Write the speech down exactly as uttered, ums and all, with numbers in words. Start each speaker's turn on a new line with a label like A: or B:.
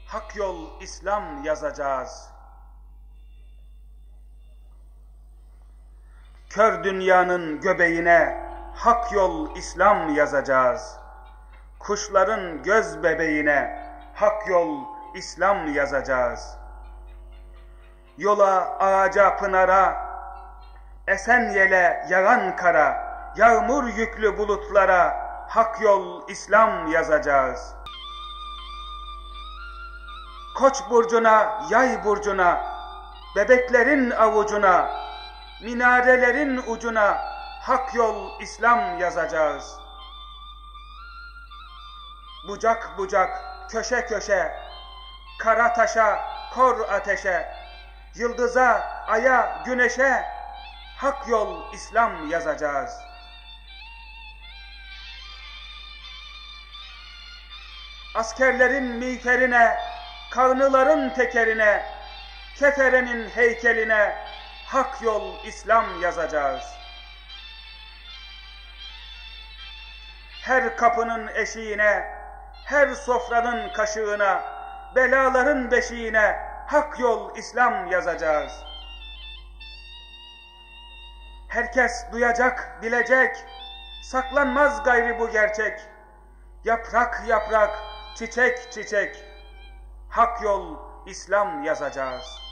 A: hak yol İslam yazacağız. Kör dünyanın göbeğine hak yol İslam yazacağız. Kuşların göz bebeğine hak yol İslam yazacağız. Yola, ağaca, pınara, esen yele, yağan kara, yağmur yüklü bulutlara hak yol İslam yazacağız. Koç burcuna, yay burcuna, bebeklerin avucuna, minarelerin ucuna hak yol İslam yazacağız. Bucak bucak, köşe köşe, kara taşa, kor ateşe, yıldıza, aya, güneşe hak yol İslam yazacağız. Askerlerin miğferine, karnıların tekerine, keferenin heykeline hak yol İslam yazacağız. Her kapının eşiğine, her sofranın kaşığına, belaların beşiğine hak yol İslam yazacağız. Herkes duyacak, bilecek, saklanmaz gayrı bu gerçek. Yaprak yaprak, çiçek çiçek, hak yol İslam yazacağız.